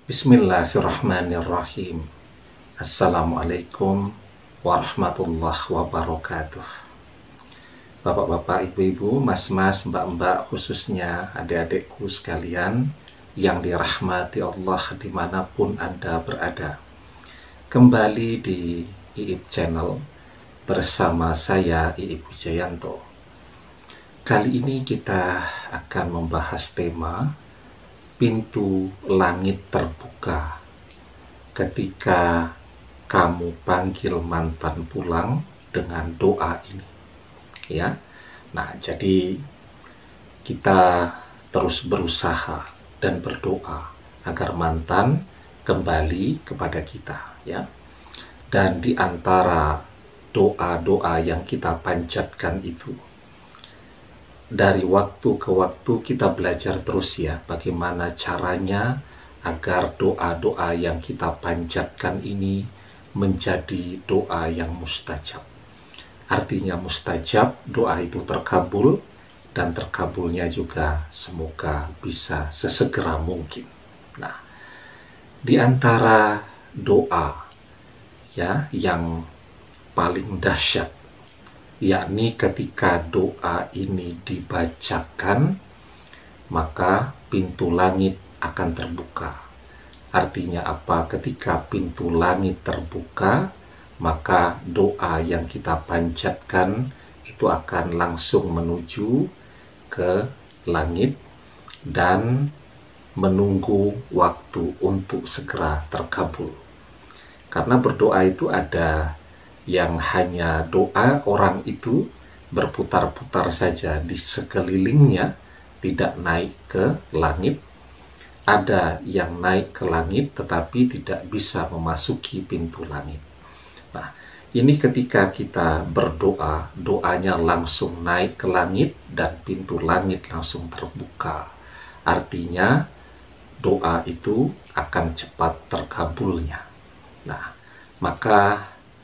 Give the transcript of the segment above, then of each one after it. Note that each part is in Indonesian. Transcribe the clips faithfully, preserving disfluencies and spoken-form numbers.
Bismillahirrahmanirrahim. Assalamualaikum warahmatullahi wabarakatuh. Bapak-bapak, ibu-ibu, mas-mas, mbak-mbak, khususnya adik-adikku sekalian yang dirahmati Allah dimanapun Anda berada. Kembali di I I P Channel bersama saya I I P Wijayanto. Kali ini kita akan membahas tema pintu langit terbuka ketika kamu panggil mantan pulang dengan doa ini. Ya. Nah, jadi kita terus berusaha dan berdoa agar mantan kembali kepada kita, ya. Dan di antara doa-doa yang kita panjatkan itu, dari waktu ke waktu kita belajar terus ya, bagaimana caranya agar doa-doa yang kita panjatkan ini menjadi doa yang mustajab. Artinya mustajab, doa itu terkabul, dan terkabulnya juga semoga bisa sesegera mungkin. Nah, di antara doa ya yang paling dahsyat, yakni ketika doa ini dibacakan, maka pintu langit akan terbuka. Artinya apa? Ketika pintu langit terbuka, maka doa yang kita panjatkan itu akan langsung menuju ke langit dan menunggu waktu untuk segera terkabul. Karena berdoa itu ada yang hanya doa orang itu berputar-putar saja di sekelilingnya, tidak naik ke langit. Ada yang naik ke langit tetapi tidak bisa memasuki pintu langit. Nah, ini ketika kita berdoa, doanya langsung naik ke langit dan pintu langit langsung terbuka. Artinya doa itu akan cepat terkabulnya. Nah, maka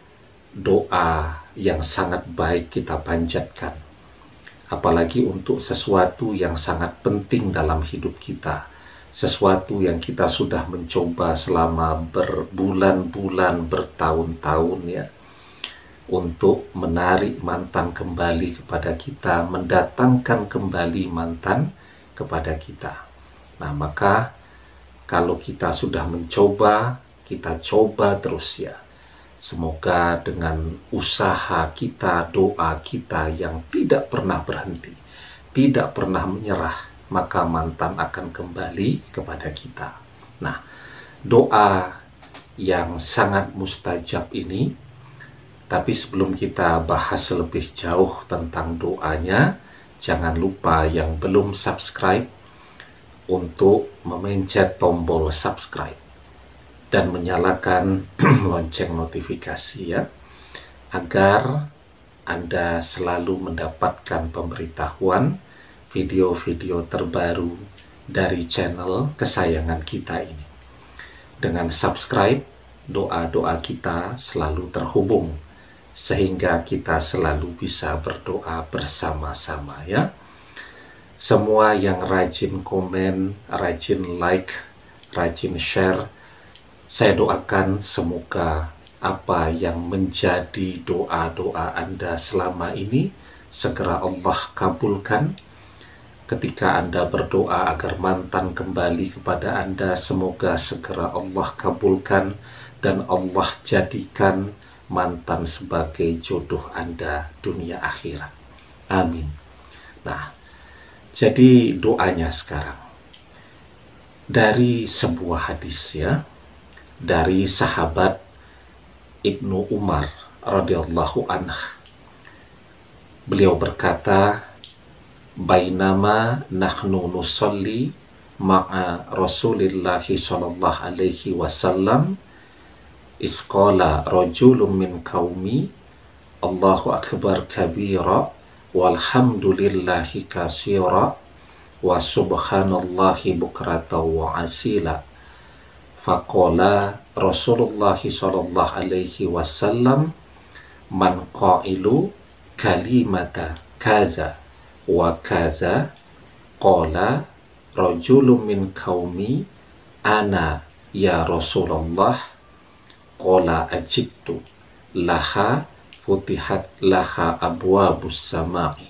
doa yang sangat baik kita panjatkan, apalagi untuk sesuatu yang sangat penting dalam hidup kita, sesuatu yang kita sudah mencoba selama berbulan-bulan, bertahun-tahun ya, untuk menarik mantan kembali kepada kita, mendatangkan kembali mantan kepada kita. Nah, maka kalau kita sudah mencoba, kita coba terus ya. Semoga dengan usaha kita, doa kita yang tidak pernah berhenti, tidak pernah menyerah, maka mantan akan kembali kepada kita. Nah, doa yang sangat mustajab ini, tapi sebelum kita bahas lebih jauh tentang doanya, jangan lupa yang belum subscribe untuk memencet tombol subscribe dan menyalakan lonceng notifikasi ya, agar Anda selalu mendapatkan pemberitahuan video-video terbaru dari channel kesayangan kita ini. Dengan subscribe, doa-doa kita selalu terhubung sehingga kita selalu bisa berdoa bersama-sama ya. Semua yang rajin komen, rajin like, rajin share, saya doakan semoga apa yang menjadi doa-doa Anda selama ini segera Allah kabulkan. Ketika Anda berdoa agar mantan kembali kepada Anda, semoga segera Allah kabulkan dan Allah jadikan mantan sebagai jodoh Anda dunia akhirat. Amin. Nah, jadi doanya sekarang dari sebuah hadis ya, dari sahabat Ibnu Umar radhiyallahu anhu. Beliau berkata, bainama nahnu nusalli ma'a Rasulillahi sallallahu alaihi wasallam isqala rajulun min qaumi Allahu akbar kabira walhamdulillahi katsira wa subhanallahi bukratan wa asila. Faqala Rasulullah sallallahu alaihi wasallam man qailu kalimata kaza wa kaza qala rajulun min qaumi ana ya Rasulullah, qala ajibtu laha futihat laha abwabus samai.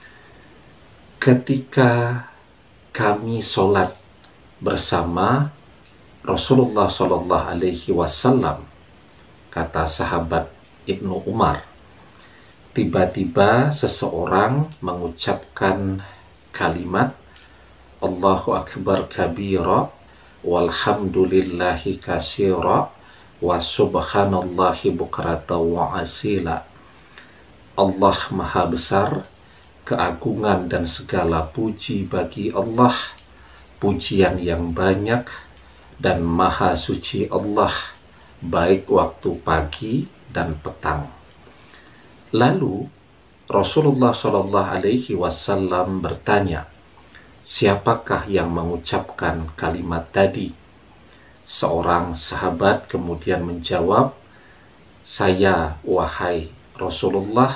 Ketika kami sholat bersama Rasulullah Shallallahu Alaihi Wasallam, kata sahabat Ibnu Umar, tiba-tiba seseorang mengucapkan kalimat Allahu Akbar kabira walhamdulillahi katsira wa subhanallahi bukratan wa asila. Allah Maha Besar, keagungan dan segala puji bagi Allah, pujian yang banyak, dan Maha Suci Allah, baik waktu pagi dan petang. Lalu Rasulullah Shallallahu Alaihi Wasallam bertanya, siapakah yang mengucapkan kalimat tadi? Seorang sahabat kemudian menjawab, saya wahai Rasulullah.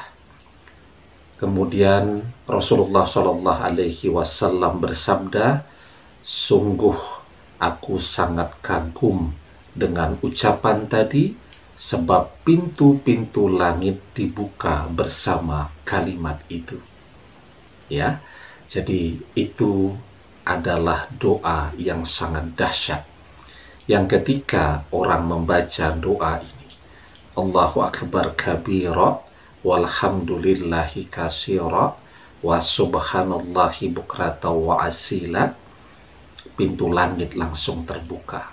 Kemudian Rasulullah Shallallahu Alaihi Wasallam bersabda, sungguh aku sangat kagum dengan ucapan tadi, sebab pintu-pintu langit dibuka bersama kalimat itu. Ya, jadi itu adalah doa yang sangat dahsyat, yang ketika orang membaca doa ini, Allahu Akbar kabira walhamdulillahi katsira wa subhanallahi bukratan wa asila, pintu langit langsung terbuka.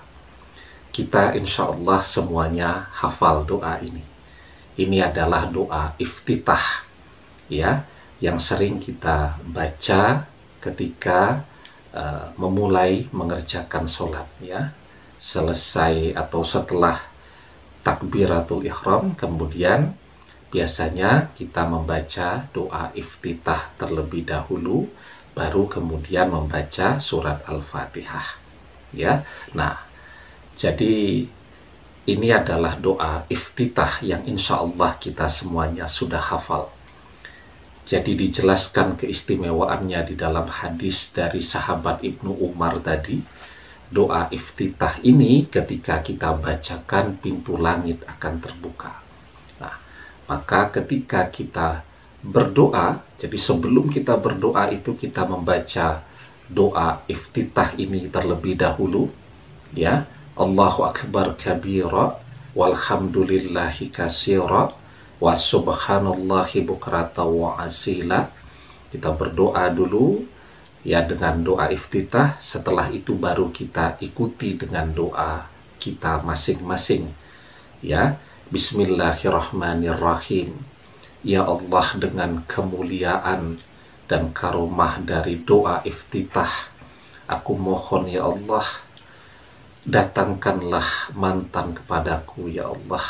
Kita insya Allah semuanya hafal doa ini. Ini adalah doa iftitah, ya, yang sering kita baca ketika uh, memulai mengerjakan sholat, ya. Selesai atau setelah takbiratul ihram, kemudian biasanya kita membaca doa iftitah terlebih dahulu, baru kemudian membaca surat Al-Fatihah, ya. Nah, jadi ini adalah doa iftitah yang insya Allah kita semuanya sudah hafal. Jadi dijelaskan keistimewaannya di dalam hadis dari sahabat Ibnu Umar tadi. Doa iftitah ini ketika kita bacakan, pintu langit akan terbuka. Nah, maka ketika kita berdoa, jadi sebelum kita berdoa itu kita membaca doa iftitah ini terlebih dahulu, ya. Allahu Akbar kabira walhamdulillahi katsira wa subhanallahi bukratan wa asila. Kita berdoa dulu, ya, dengan doa iftitah. Setelah itu baru kita ikuti dengan doa kita masing-masing, ya. Bismillahirrahmanirrahim. Ya Allah, dengan kemuliaan dan karomah dari doa iftitah, aku mohon ya Allah, datangkanlah mantan kepadaku ya Allah.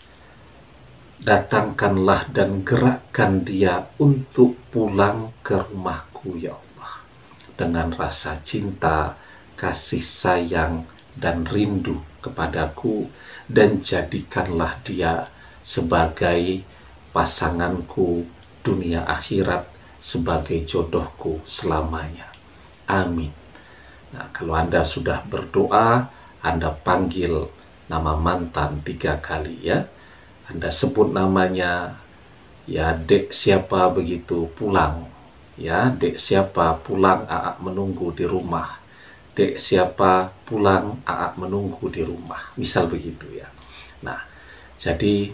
Datangkanlah dan gerakkan dia untuk pulang ke rumahku ya Allah, dengan rasa cinta, kasih sayang, dan rindu kepadaku, dan jadikanlah dia sebagai pasanganku dunia akhirat, sebagai jodohku selamanya. Amin. Nah, kalau Anda sudah berdoa, Anda panggil nama mantan tiga kali, ya. Anda sebut namanya, ya, dek siapa begitu pulang, ya, dek siapa pulang, Aak menunggu di rumah. Dek siapa pulang, Aak menunggu di rumah. Misal begitu, ya. Nah, jadi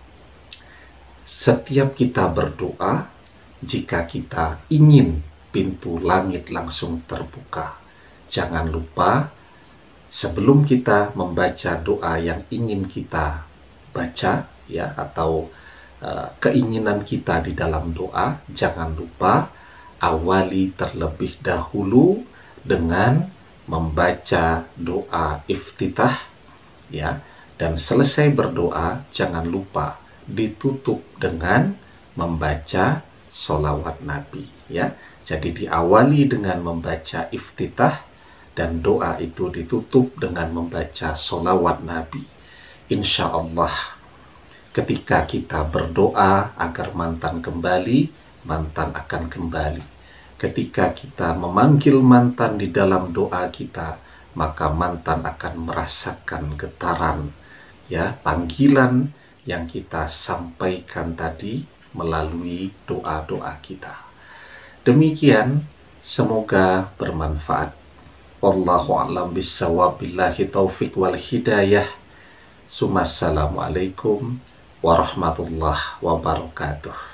setiap kita berdoa, jika kita ingin pintu langit langsung terbuka, jangan lupa sebelum kita membaca doa yang ingin kita baca, ya, atau uh, keinginan kita di dalam doa, jangan lupa awali terlebih dahulu dengan membaca doa iftitah, ya, dan selesai berdoa jangan lupa ditutup dengan membaca sholawat Nabi, ya. Jadi diawali dengan membaca iftitah dan doa itu ditutup dengan membaca sholawat Nabi. Insya Allah ketika kita berdoa agar mantan kembali, mantan akan kembali. Ketika kita memanggil mantan di dalam doa kita, maka mantan akan merasakan getaran ya panggilan yang kita sampaikan tadi melalui doa-doa kita. Demikian, semoga bermanfaat. Wallahu a'lam bishawab, billahi taufik wal hidayah. Assalamualaikum warahmatullahi wabarakatuh.